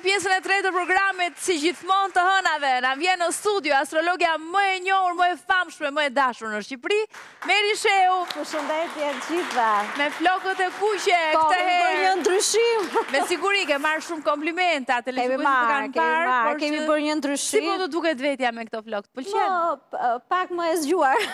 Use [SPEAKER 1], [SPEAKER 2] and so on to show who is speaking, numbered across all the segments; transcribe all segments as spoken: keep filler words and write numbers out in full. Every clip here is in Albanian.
[SPEAKER 1] pjesën e tretë të programit, si gjithmonë të hënave. Na vjen në studio astrologja më e njohur, më e famshme, më e dashur në Shqipëri, Meri Shehu.
[SPEAKER 2] Përshëndetje të gjithëve.
[SPEAKER 1] Me flokët e kuqe
[SPEAKER 2] Po,
[SPEAKER 1] këtë herë.
[SPEAKER 2] për një ndryshim.
[SPEAKER 1] Me siguri ke marrë shumë komplimenta,
[SPEAKER 2] Kemi
[SPEAKER 1] televizionistët
[SPEAKER 2] marrë,
[SPEAKER 1] kanë
[SPEAKER 2] kemi
[SPEAKER 1] parë.
[SPEAKER 2] marrë,
[SPEAKER 1] por
[SPEAKER 2] kemi
[SPEAKER 1] që-
[SPEAKER 2] bërë një
[SPEAKER 1] Si
[SPEAKER 2] ndryshim.
[SPEAKER 1] po të duket vetja me këto flokë? Të pëlqen?
[SPEAKER 2] Më, pak më e zgjuar.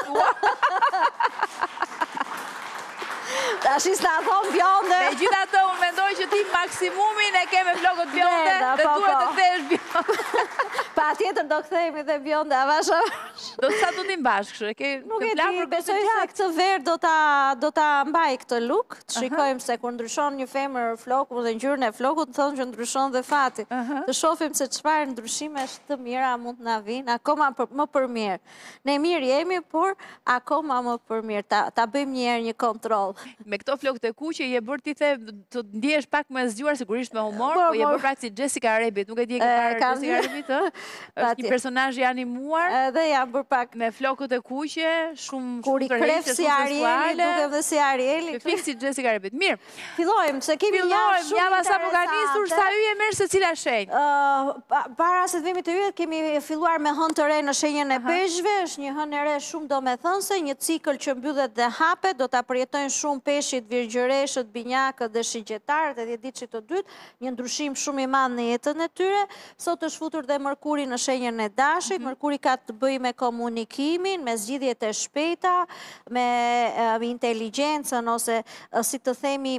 [SPEAKER 2] Tash s'na thon bjonde.
[SPEAKER 1] Me gjitha të unë mendoj që ti maksimumin e ke me flokët bjonde
[SPEAKER 2] Brenda,
[SPEAKER 1] dhe
[SPEAKER 2] po,
[SPEAKER 1] duhet të
[SPEAKER 2] po.
[SPEAKER 1] thesh bjonde.
[SPEAKER 2] Pa tjetër do kthehemi dhe bjonde, avash.
[SPEAKER 1] Do të sa të tim bashkë, kështu. Ke
[SPEAKER 2] Nuk
[SPEAKER 1] ke
[SPEAKER 2] e
[SPEAKER 1] plan
[SPEAKER 2] di,
[SPEAKER 1] për
[SPEAKER 2] besoj
[SPEAKER 1] gjatë?
[SPEAKER 2] se këtë verë do ta do ta mbaj këtë look. Të shikojmë se kur ndryshon një femër floku dhe ngjyrën e flokut, thonë që ndryshon dhe fati. Të shohim se çfarë ndryshimesh të mira mund na vinë, akoma për, më për mirë. Ne mirë jemi, por akoma më për mirë. Ta, ta bëjmë një herë një kontroll.
[SPEAKER 1] Me këto flokët e kuqe je bërë ti the të ndihesh pak më zgjuar, sigurisht me humor,
[SPEAKER 2] Po,
[SPEAKER 1] po je
[SPEAKER 2] po.
[SPEAKER 1] bërë praktikisht si Jessica Rabbit, nuk e di e ke
[SPEAKER 2] E,
[SPEAKER 1] parë
[SPEAKER 2] kam
[SPEAKER 1] Jessica
[SPEAKER 2] dy.
[SPEAKER 1] Rabbit, ë? Është
[SPEAKER 2] Pati.
[SPEAKER 1] një personazh i animuar
[SPEAKER 2] Edhe jam bërë pak
[SPEAKER 1] me flokët e kuqe, shumë
[SPEAKER 2] kur i
[SPEAKER 1] shumë
[SPEAKER 2] kref
[SPEAKER 1] tërheqe,
[SPEAKER 2] si
[SPEAKER 1] shumë
[SPEAKER 2] Arieli,
[SPEAKER 1] seksuale.
[SPEAKER 2] duke dhe si Arieli.
[SPEAKER 1] Ke fik si Jessica Rabbit. Mirë.
[SPEAKER 2] Fillojmë, se kemi një javë
[SPEAKER 1] Fillojmë,
[SPEAKER 2] shumë
[SPEAKER 1] java sa po ka nisur,
[SPEAKER 2] interesante.
[SPEAKER 1] sa yje merr secila shenjë.
[SPEAKER 2] Uh, pa- para se të vimi të yjet, kemi filluar me hënë të re në shenjën e peshqve, është një hënë e re shumë do me thënse, një cikël që mbyllet dhe hapet, do të përjetojnë shumë peshqit, virgjëreshët, binjakët dhe shigjetarët, edhe ditëshit të dytë, një ndryshim shumë i madh në jetën e tyre. Sot është futur dhe Mërkuri në shenjën e dashit, Mërkuri ka të bëjë me komunikimin, me zgjidhjet e shpejta, me uh, inteligjencën, ose uh, si të themi,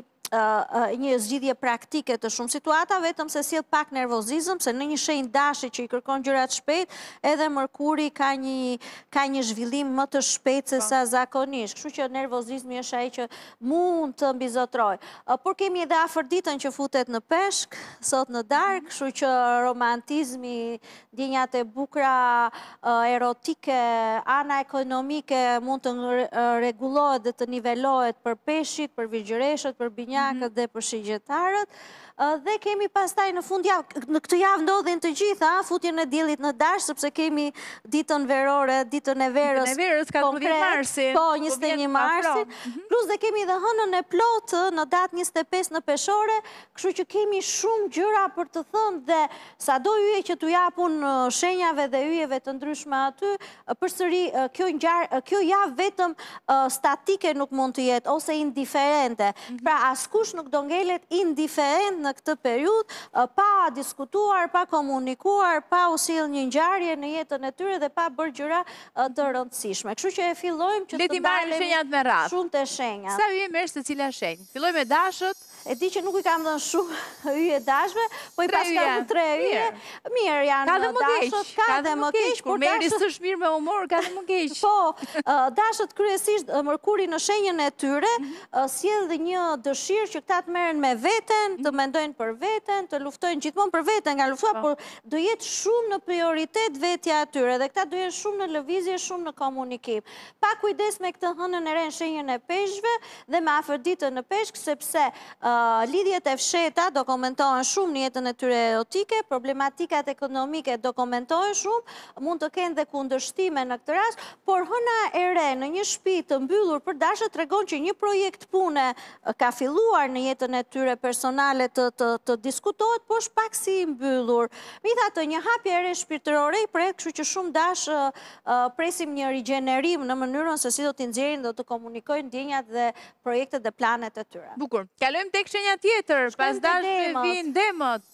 [SPEAKER 2] një zgjidhje praktike të shumë situata, vetëm se sjell pak nervozizëm, se në një shenjë dashi që i kërkon gjërat shpejt, edhe Mërkuri ka një ka një zhvillim më të shpejt se sa zakonisht. Kështu që nervozizmi është ai që mund të mbizotrojë. Por kemi edhe afërditën që futet në peshk, sot në darkë, kështu që romantizmi, ndjenjat e bukura, erotike, ana ekonomike mund të rregullohet dhe të nivelohet për peshqit, për virgjëreshët, për binjakët, dhe për shigjetarët, dhe kemi pastaj në fund javë, në këtë javë ndodhin të gjitha, futjen e diellit në dash, sepse kemi ditën verore, ditën e verës,
[SPEAKER 1] Ditën e verës, katërmbëdhjetë marsin,
[SPEAKER 2] po,
[SPEAKER 1] po
[SPEAKER 2] njëzet e
[SPEAKER 1] vjen
[SPEAKER 2] një marsin,
[SPEAKER 1] afro.
[SPEAKER 2] plus dhe kemi dhe hënën e plotë në datë njëzet e pesë në peshore, kështu që kemi shumë gjëra për të thënë dhe sado yje që t'u japun shenjave dhe yjeve të ndryshme aty, përsëri kjo ngjarje, kjo javë vetëm statike nuk mund të jetë ose indiferente. Pra askush nuk do ngelet indiferent në këtë periudhë, pa diskutuar, pa komunikuar, pa u sjellë një ngjarje në jetën e tyre dhe pa bërë gjëra të rëndësishme. Kështu që e fillojmë që
[SPEAKER 1] Le
[SPEAKER 2] të
[SPEAKER 1] ti marrim shenjat me radhë.
[SPEAKER 2] shumë të shenjat.
[SPEAKER 1] Sa yje merr secila shenjë? Filloj me dashët.
[SPEAKER 2] E di që nuk i kam dhënë shumë yje dashme, po i
[SPEAKER 1] Tre
[SPEAKER 2] pas
[SPEAKER 1] yje.
[SPEAKER 2] kam tre yje. Mirë janë
[SPEAKER 1] Ka dhe më keq,
[SPEAKER 2] dashët, ka dhe më keq,
[SPEAKER 1] kur
[SPEAKER 2] por
[SPEAKER 1] Meri
[SPEAKER 2] dashët
[SPEAKER 1] s'është mirë me humor, ka dhe më keq.
[SPEAKER 2] Po, dashët kryesisht Mërkuri në shenjën e tyre sjell dhe një dëshirë që këta të merren me veten, të mendojnë për veten, të luftojnë gjithmonë për veten, nga luftuar, por do jetë shumë në prioritet vetja e tyre dhe këta do jenë shumë në lëvizje, shumë në komunikim. Pa kujdes me këtë hënën e re në shenjën e peshqve dhe me afërditën në peshk, sepse lidhjet e fsheta do komentohen shumë në jetën e tyre erotike, problematikat ekonomike do komentohen shumë, mund të kenë dhe kundërshtime në këtë rast, por hëna e re në një shtëpi të mbyllur për dashët tregon që një projekt pune ka filluar në jetën e tyre personale të, të, të diskutohet, por është pak si i mbyllur. Megjithatë, një hapje e re shpirtërore i pret, kështu që shumë dash uh, presim një rigjenerim në mënyrën se si do t'i nxjerrin dhe të komunikojnë ndjenjat dhe projektet dhe planet e tyre.
[SPEAKER 1] Bukur. Kalojmë tek shenja tjetër, pas
[SPEAKER 2] Shkojmë te
[SPEAKER 1] dashëve
[SPEAKER 2] demët.
[SPEAKER 1] vinë demët.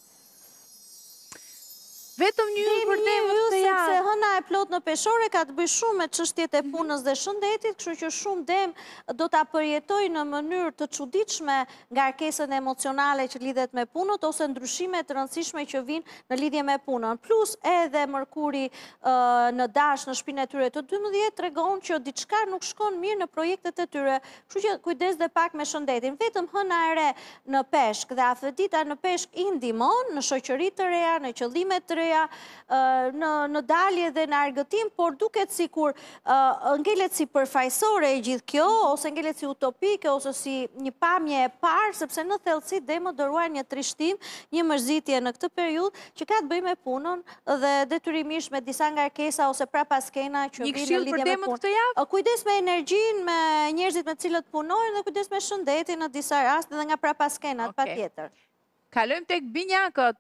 [SPEAKER 1] Vetëm një yll për
[SPEAKER 2] Kemi
[SPEAKER 1] demët
[SPEAKER 2] një
[SPEAKER 1] këtë
[SPEAKER 2] sepse
[SPEAKER 1] javë.
[SPEAKER 2] hëna e plot në peshore ka të bëjë shumë me çështjet e punës dhe shëndetit, kështu që shumë dem do ta përjetojë në mënyrë të çuditshme ngarkesën emocionale që lidhet me punët ose ndryshime të rëndësishme që vijnë në lidhje me punën. Plus edhe Mërkuri uh, në dash në shtëpinë e tyre të dymbëdhjetë tregon që diçka nuk shkon mirë në projektet e tyre, kështu që kujdes dhe pak me shëndetin. Vetëm hëna e re në peshk dhe afërdita në peshk i ndihmon në shoqëri të reja, në qëllime të reja, Në, në dalje dhe në argëtim, por duket si kur uh, ngelet si përfaqësore e gjithë kjo, ose ngelet si utopike, ose si një pamje e parë, sepse në thellësi demët dëruajnë një trishtim, një mërzitje në këtë periudhë që ka të bëjë me punën dhe detyrimisht me disa ngarkesa ose prapaskena që
[SPEAKER 1] Një
[SPEAKER 2] vinë në
[SPEAKER 1] këshill për
[SPEAKER 2] lidhje me
[SPEAKER 1] demët
[SPEAKER 2] punën.
[SPEAKER 1] këtë javë?
[SPEAKER 2] Kujdes me energjinë, me njerëzit me cilët punojnë dhe kujdes me shëndetin në disa raste dhe nga prapaskenat,
[SPEAKER 1] Okej.
[SPEAKER 2] patjetër.
[SPEAKER 1] Kalojmë tek binjakët.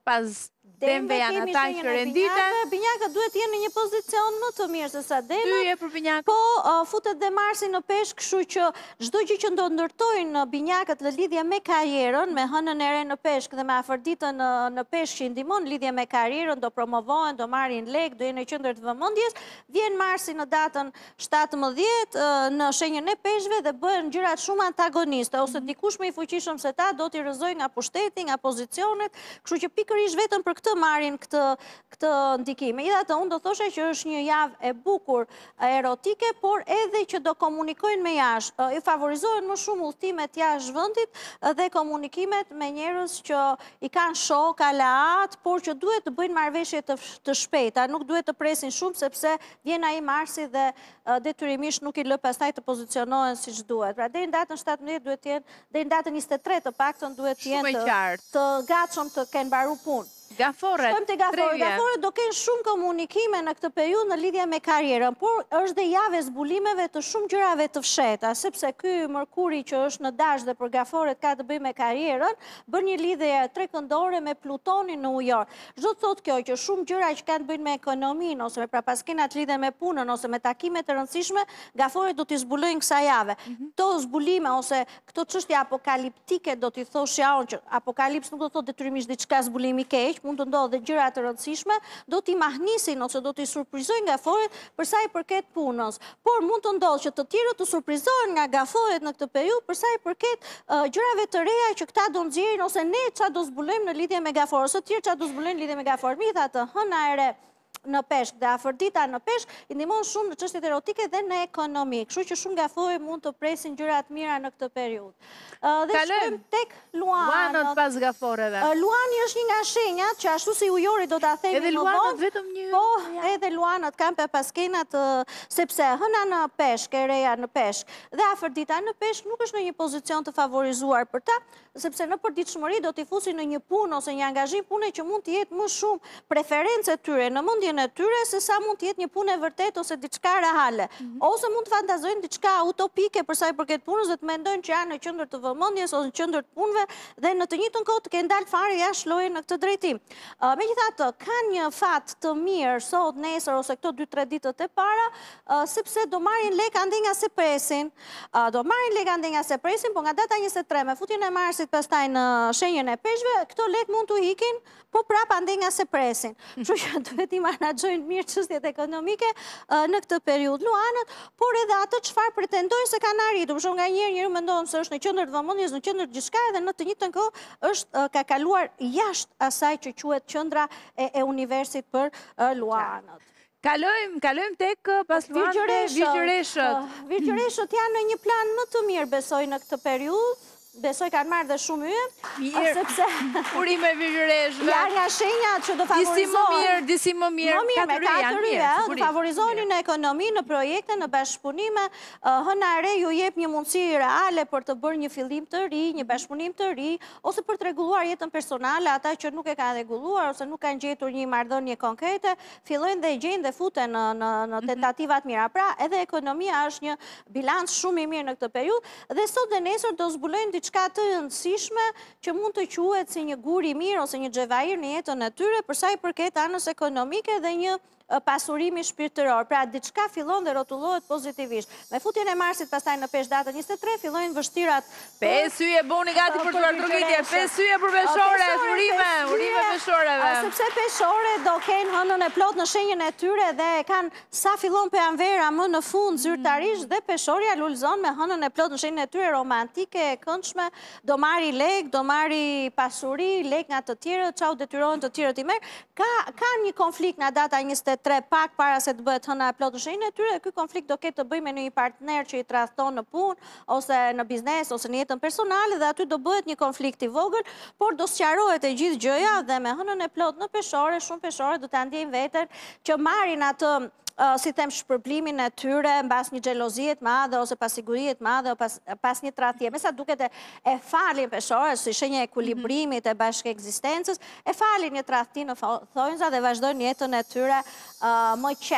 [SPEAKER 1] pas demve janë ata që renditen.
[SPEAKER 2] Binjakët duhet jenë në një pozicion më të mirë se sa demat.
[SPEAKER 1] Pyje për binjakët.
[SPEAKER 2] Po, futet dhe Marsi në peshk, kështu që çdo gjë që do ndërtojnë binjakët në lidhje me karrierën, me hënën e re në peshk dhe me afërditën në peshk që i ndihmon lidhje me karrierën, do promovohen, do marrin lek, do jenë në qendër të vëmendjes. Vjen Marsi në datën shtatëmbëdhjetë në shenjën e peshkve dhe bëhen gjërat shumë antagoniste, ose dikush më i fuqishëm se ta do t'i rrëzojë nga pushteti, nga pozicionet, kështu që pikërisht vetëm për këtë marrin këtë këtë ndikim. Megjithatë, unë do thosha që është një javë e bukur erotike, por edhe që do komunikojnë me jashtë. I favorizohen më shumë udhëtimet jashtë vendit dhe komunikimet me njerëz që i kanë shok, aleat, por që duhet të bëjnë marrëveshje të, të shpejta, nuk duhet të presin shumë sepse vjen ai Marsi dhe detyrimisht nuk i lë pastaj të pozicionohen siç duhet. Pra deri në datën shtatëmbëdhjetë duhet të jenë, deri në datën njëzet e tretë të paktën duhet të jenë të, të gatshëm të kenë mbaruar punë.
[SPEAKER 1] Gaforet,
[SPEAKER 2] Shkojmë të gaforet. Gaforet do kenë shumë komunikime në këtë periudhë në lidhje me karrierën, por është dhe javë e zbulimeve të shumë gjërave të fsheta, sepse ky Mërkuri që është në dash dhe për gaforet ka të bëjë me karrierën, bën një lidhje trekëndore me Plutonin në ujor. Çdo të thotë kjo që shumë gjëra që kanë të bëjnë me ekonominë ose me prapaskenat lidhe me punën ose me takime të rëndësishme, gaforet do t'i zbulojnë kësaj jave. Këto zbulime ose këto çështje apokaliptike do t'i thosh ja unë që apokalips nuk do thotë detyrimisht diçka zbulimi keq, mund të ndodhë dhe gjëra të rëndësishme, do t'i mahnisin ose do t'i surprizojnë gaforet për sa i përket punës. Por mund të ndodhë që të tjerë të surprizohen nga gaforet në këtë periudhë për sa i përket gjërave të reja që këta do nxjerrin ose ne çfarë do zbulojmë në lidhje me gaforet, ose të tjerë çfarë do zbulojnë në lidhje me gaforet. Megjithatë, hëna e re në peshk dhe afërdita në peshk i ndihmon shumë në çështjet erotike dhe në ekonomi. Kështu që shumë gaforet mund të presin gjëra të mira në këtë periudhë. Dhe shkojmë tek Luanët.
[SPEAKER 1] Luanët pas gaforeve.
[SPEAKER 2] Luani është një nga shenjat që ashtu si ujori do ta themi më vonë.
[SPEAKER 1] Edhe Luanët vetëm një.
[SPEAKER 2] Po, edhe Luanët kanë pepaskenat sepse hëna në peshk, e reja në peshk dhe afërdita në peshk nuk është në një pozicion të favorizuar për ta, sepse në përditshmëri do t'i fusin në një punë ose një angazhim pune që mund të jetë më shumë preferencë tyre në mendjen e tyre se sa mund të jetë një punë e vërtetë ose diçka reale. Ose mund të fantazojnë diçka utopike për sa i përket punës dhe të mendojnë që janë në qendër të vëmendjes ose në qendër të punëve dhe në të njëjtën kohë të kenë dalë fare jashtë lojën në këtë drejtim. Megjithatë, kanë një fat të mirë sot, nesër ose këto dy tre ditët e para, sepse do marrin lek ande nga se presin. Do marrin lek ande nga se presin, po nga data njëzet e tre me futjen e Marsit pastaj në shenjën e peshqve, këto lek mund të ikin, po prap ande nga se presin. Kështu që duhet i menaxhojnë mirë çështjet ekonomike në këtë periudhë Luanët, por edhe ato çfarë pretendojnë se kanë arritur. Për shembull, nganjëherë njeriu mendon se është në qendër të vëmendjes, në qendër gjithçka dhe në të njëjtën kohë është ka kaluar jashtë asaj që quhet qendra e, e universit për Luanët.
[SPEAKER 1] Kalojmë, kalojmë tek pas Luanëve Virgjëreshët.
[SPEAKER 2] Virgjëreshët janë në një plan më të mirë besoj në këtë periudhë. Besoj kanë marrë dhe shumë yje, sepse
[SPEAKER 1] urime Virgjëreshëve.
[SPEAKER 2] Janë nga shenjat që do favorizohen.
[SPEAKER 1] Disi më mirë, disi më mirë.
[SPEAKER 2] Më mirë, me katër yje, do favorizohen në ekonomi, në projekte, në bashkëpunime. Hëna e re ju jep një mundësi reale për të bërë një fillim të ri, një bashkëpunim të ri, ose për të rregulluar jetën personale, ata që nuk e kanë rregulluar ose nuk kanë gjetur një marrëdhënie konkrete, fillojnë dhe gjejnë dhe futen në në, në tentativa të mira. Pra, edhe ekonomia është një bilanc shumë i mirë në këtë periudhë dhe sot dhe nesër do zbulojnë diçka të rëndësishme që mund të quhet si një gur i mirë ose një xhevair në jetën e tyre për sa i përket anës ekonomike dhe një pasurimi shpirtëror. Pra, diçka fillon dhe rrotullohet pozitivisht. Me futjen e Marsit pastaj në peshk datën njëzet e tre fillojnë vështirat.
[SPEAKER 1] Pesë yje boni gati për të trokitje. Pesë yje për peshore, urime, urime peshoreve.
[SPEAKER 2] Sepse peshore do kenë hënën e plot në shenjën e tyre dhe kanë sa fillon peranvera më në fund zyrtarisht dhe peshorja lulzon me hënën e plot në shenjën e tyre romantike, e këndshme, do marri lek, do marri pasuri, lek nga të tjerët, çau detyrohen të tjerët i merr. Ka ka një konflikt nga data njëzet e tre pak para se të bëhet hëna e plot në shenjën e tyre, ky konflikt do ketë të bëjë me një partner që i tradhton në punë ose në biznes ose në jetën personale dhe aty do bëhet një konflikt i vogël, por do sqarohet e gjithë gjëja dhe me hënën e plot në peshore, shumë peshore do ta ndjejnë veten që marrin atë si them shpërblimin e tyre mbas një xhelozie të madhe ose pasigurie të madhe ose pas një tradhtie. Me sa duket e falin peshore si shenjë e ekuilibrimit e bashkë ekzistencës, e falin një tradhti në thonjza dhe vazhdojnë jetën e tyre më qetë.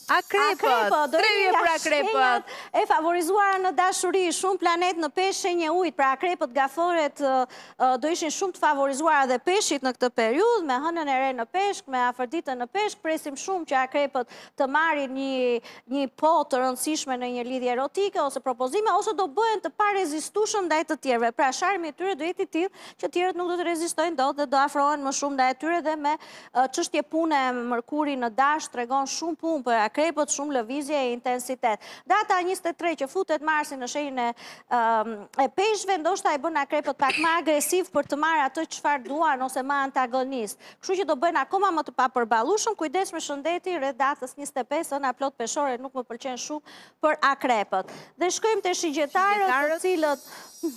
[SPEAKER 1] Akrepët, tre yje për akrepët.
[SPEAKER 2] E favorizuara në dashuri, shumë planet në peshë shenje ujtë, pra akrepët gaforet do ishin shumë të favorizuara dhe peshit në këtë periudhë, me hënën e re në peshk, me afërditën në peshk, presim shumë që akrepët të marrin një po të rëndësishme në një lidhje erotike, ose propozime, ose do bëhen të pa rezistueshëm ndaj të tjerëve. Pra sharmi i tyre do jeti tillë që tjerët nuk do të rezistojnë dot dhe do afrohen më shumë ndaj tyre dhe me çështje pune Mërkuri në dash tregon shumë punë për akrepët, shumë lëvizje e intensitet. Data njëzet e tre që futet Marsi në shenjën e peshqve, ndoshta e bën akrepët pak më agresiv për të marrë atë çfarë duan ose më antagonist. Kështu që do bëjnë akoma më të papërballueshëm, kujdes me shëndetin rreth datës njëzet e pesë, ëna plot peshore nuk më pëlqen shumë për akrepët. Dhe shkojmë te shigjetarët, të cilët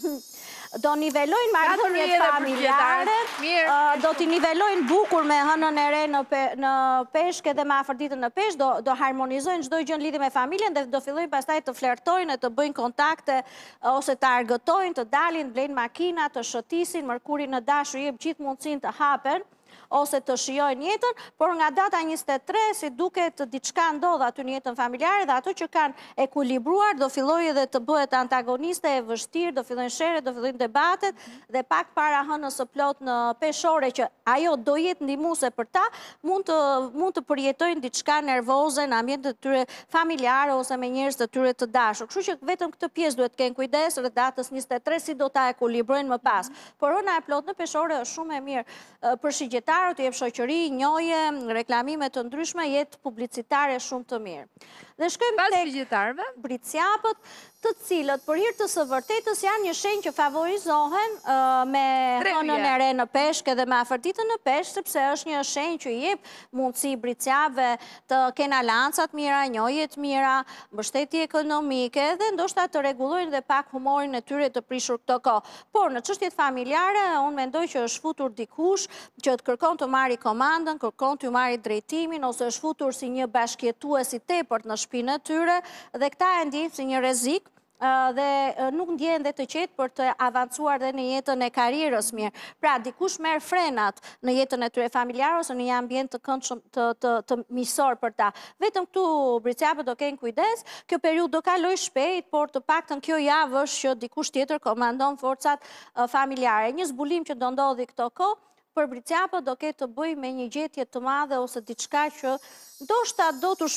[SPEAKER 2] do nivelojnë marrëdhëniet familjare, do t'i nivelojnë bukur me hënën e re në peshk edhe me afërditën në peshk, do harmonizojnë çdo gjë në lidhje me familjen dhe do fillojnë pastaj të flertojnë, të bëjnë kontakte ose të argëtojnë, të dalin, blejnë makina, të shëtisin, Mërkuri në dashur jep gjithë mundësinë të hapen ose të shijojnë jetën, por nga data njëzet e tre, si duket diçka ndodh aty në jetën familjare dhe ato që kanë ekuilibruar do fillojë edhe të bëhet antagoniste e vështirë, do fillojnë shere, do fillojnë debatet dhe pak para hënës së plot në peshore që ajo do jetë ndihmuese për ta, mund të mund të përjetojnë diçka nervoze në ambientet e tyre familjare ose me njerëz të tyre të dashur. Kështu që vetëm këtë pjesë duhet të kenë kujdes rreth datës njëzet e tre si do ta ekuilibrojnë më pas. Por hëna e plot në peshore është shumë e mirë për shigjetarët, të jep shoqëri, njohje, reklamime të ndryshme, jetë publicitare shumë të mirë. Dhe shkojmë tek briciapët, të cilët për hir të së vërtetës janë një shenjë që favorizohen me hënën e re në peshk edhe me afërditën në peshk, sepse është një shenjë që i jep mundësi briciapëve të kenë alanca të mira, njohje të mira, mbështetje ekonomike dhe ndoshta të rregullojnë dhe pak humorin e tyre të prishur këtë kohë. Por në çështjet familjare, unë mendoj që është futur dikush që të kërkon të marrë komandën, kërkon të marrë drejtimin ose është futur si një bashkëjetues i tepërt në shtëpinë e tyre dhe këta e ndjejnë si një rrezik dhe nuk ndjehen dhe të qetë për të avancuar dhe në jetën e karrierës mirë. Pra, dikush merr frenat në jetën e tyre familjare ose në një ambient të këndshëm të miqësor për ta. Vetëm këtu briciapët do kenë kujdes, kjo periudhë do kalojë shpejt, por të paktën kjo javë është që dikush tjetër komandon forcat familjare. Një zbulim që do ndodhi këto kohë për briciapët do ketë të bëjë me një gjetje të madhe ose diçka që ndoshta do të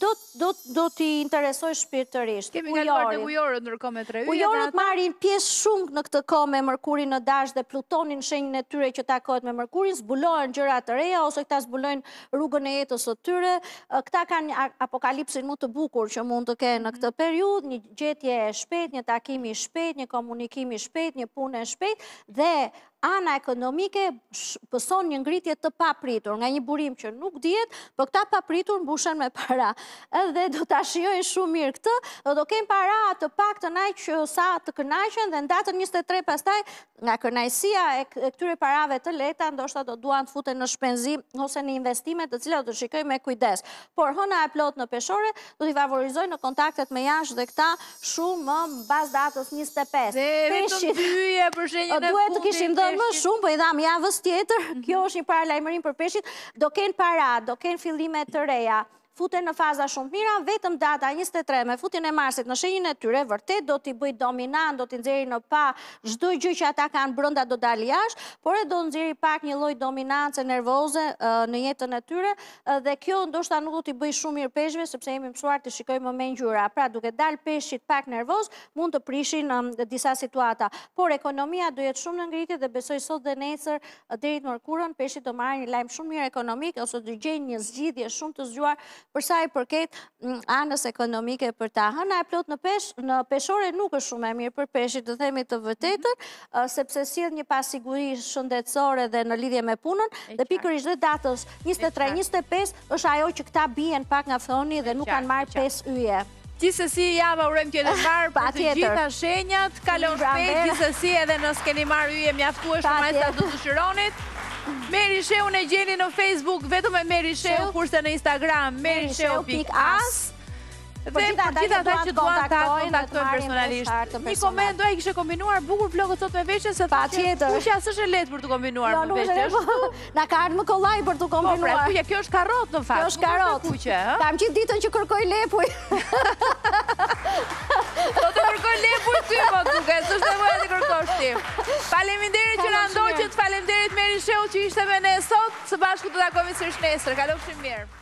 [SPEAKER 2] do t'i interesoj shpirtërisht.
[SPEAKER 1] Kemi kaluar në ujorët ndërkohë me tre yjet.
[SPEAKER 2] Ujorët marrin pjesë shumë në këtë kohë me Mërkurin në dash dhe Plutonin shenjën e tyre që takohet me Mërkurin, zbulohen gjëra të reja ose këta zbulojnë rrugën e jetës së tyre. Këta kanë një apokalipsin më të bukur që mund të kenë në këtë periudhë, një gjetje e shpejtë, një takim i shpejtë, një komunikim i shpejtë, një punë e shpejtë dhe ana ekonomike pëson një ngritje të papritur, nga një burim që nuk dihet, por këta papritur mbushen me para. Edhe do ta shijojnë shumë mirë këtë, dhe do kenë para të paktën aq sa të kënaqen dhe në datën njëzet e tre pastaj nga kënaqësia e këtyre parave të lehta, ndoshta do duan të futen në shpenzim ose në investime të cilat do shikojnë me kujdes. Por hëna e plot në peshore do t'i favorizojnë në kontaktet me jashtë dhe këta shumë më mbas datës njëzet e pesë.
[SPEAKER 1] Dhe vetëm dy yje për shenjën e
[SPEAKER 2] fundit. Kishim dhënë më shumë, po i dham javës tjetër. Kjo është një paralajmërim për peshqit. Do kenë para, do kenë fillime të reja. Futen në faza shumë mira, vetëm data njëzet e tre me futjen e Marsit në shenjën e tyre, vërtet do t'i bëj dominant, do t'i nxjerrë në pa çdo gjë që ata kanë brenda do dalë jashtë, por e do nxjerrë pak një lloj dominance nervoze në jetën e tyre dhe kjo ndoshta nuk do t'i bëj shumë mirë peshqve sepse jemi mësuar të shikojmë me ngjyra. Pra duke dalë peshqit pak nervoz, mund të prishin në disa situata. Por ekonomia do jetë shumë në ngritje dhe besoj sot dhe nesër deri të mërkurën peshqit do marrin një lajm shumë mirë ekonomik ose do gjejnë një zgjidhje shumë të zgjuar për sa i përket anës ekonomike për ta. Hëna e plot në pesh, në peshore nuk është shumë e mirë për peshqit, të themi të vërtetën, sepse sjell një pasiguri shëndetësore dhe në lidhje me punën, dhe pikërisht dhe datës njëzet e tre njëzet e pesë është ajo që këta bien pak nga thoni dhe nuk kanë marrë pesë yje.
[SPEAKER 1] Gjithsesi java urojmë t'jetë mbarë për të gjitha shenjat, kalon shpejt, gjithsesi edhe nëse keni marrë yje mjaftueshme me sa do dëshironit. Meri Sheu në gjeni në Facebook, vetëm e Meri Sheu, kurse në Instagram, meri sheu pikë as. Dhe për gjitha ata që duan ta kontaktojnë personalisht. Një koment do ai kishe kombinuar bukur vlogët sot me veshjen se
[SPEAKER 2] patjetër.
[SPEAKER 1] Kuqja s'është e lehtë për të kombinuar me veshje.
[SPEAKER 2] Na ka ardhur më kollaj për të kombinuar.
[SPEAKER 1] Po, pra, kuqja kjo është karrot në fakt.
[SPEAKER 2] Kjo është karrot.
[SPEAKER 1] Kuqe, ë?
[SPEAKER 2] Kam gjithë ditën që kërkoj lepuj.
[SPEAKER 1] Do të kërkoj lepuj ty, po duket, s'është nevojë të kërkosh ti. Faleminderit që na ndoqët, faleminderit Meri Shehu që ishte me ne sot. Së bashku do të takohemi sërish nesër. Kalofshim mirë.